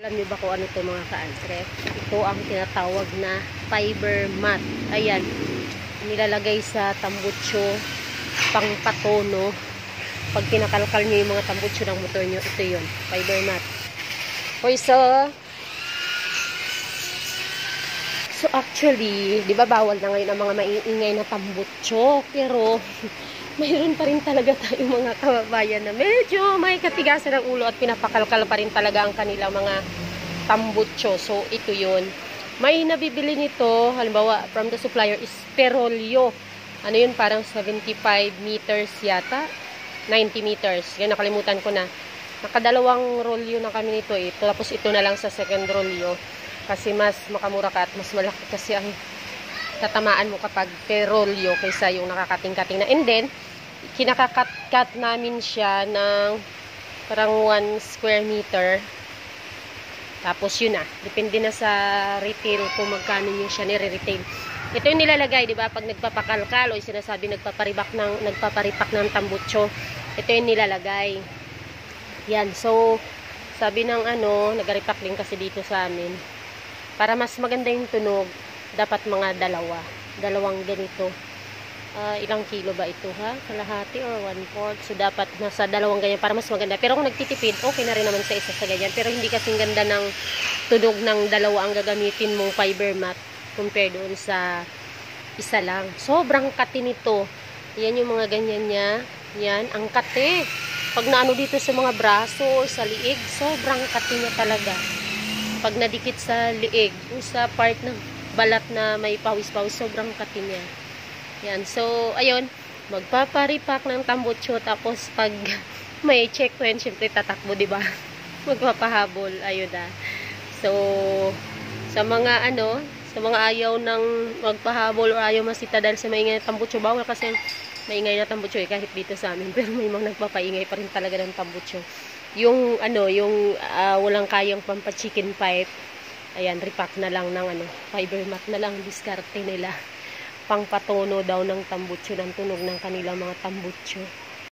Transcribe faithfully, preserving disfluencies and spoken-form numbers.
Alam niyo ba kung ano to mga ka-antre? Ito ang tinatawag na fiber mat. Ayan, nilalagay sa tambutso, pang patono. Pag pinakalkal niyo yung mga tambutso ng motor niyo, ito yun, fiber mat. Hoy, so, so actually, di ba bawal na ngayon ang mga maiingay na tambutso? Pero, mayroon pa rin talaga tayong mga kababayan na medyo may katigasan ng ulo at pinapakalkal pa rin talaga ang kanilang mga tambutso. So, ito yun. May nabibili nito, halimbawa, from the supplier is Perolio. Ano yun? Parang seventy-five meters yata. ninety meters. Yan, nakalimutan ko na. Nakadalawang rolyo na kami nito. Ito, tapos ito na lang sa second rolyo. Kasi mas makamura ka at mas malaki kasi ang tatamaan mo kapag perolyo kaysa yung nakakating-kating na. And then, kinakakat-cut namin siya ng parang one square meter. Tapos yun na. Depende na sa retail kung magkano yung siya nire-retail. Ito yung nilalagay, di ba? Pag nagpapakalkal o yung sinasabi nagpaparibak ng, nagpaparipak ng tambutso, ito yung nilalagay. Yan. So, sabi ng ano, nag-repack din kasi dito sa amin. Para mas maganda yung tunog, dapat mga dalawa. Dalawang ganito. Uh, ilang kilo ba ito ha? Kalahati or one-fourth. So, dapat nasa dalawang ganyan para mas maganda. Pero kung nagtitipid, okay na rin naman sa isa sa ganyan. Pero hindi kasing ganda ng tunog ng dalawa ang gagamitin mong fiber mat compare doon sa isa lang. Sobrang kati nito. Yan yung mga ganyan niya. Yan, ang kati. Pag naano dito sa mga braso, sa liig, sobrang kati niya talaga. Pag nadikit sa liig, sa part ng balat na may pawis-pawis, sobrang kati niya. Yan. So, ayun, magpaparipak ng tambutso, tapos pag may checkpoint, syempre tatakbo, di ba? Magpapahabol. Ayun na. So, sa mga ano, sa mga ayaw ng magpahabol o ayaw masita dahil sa maingay na tambutso, bawal kasi maingay na tambutso eh, kahit dito sa amin. Pero may mga nagpapaingay pa rin talaga ng tambutso. Yung ano, yung uh, walang kayang pampa-chicken pipe, ayan, repack na lang ng ano, fiber mat na lang, diskarte nila. Pangpatono daw ng tambutso, ng tunog ng kanilang mga tambutso.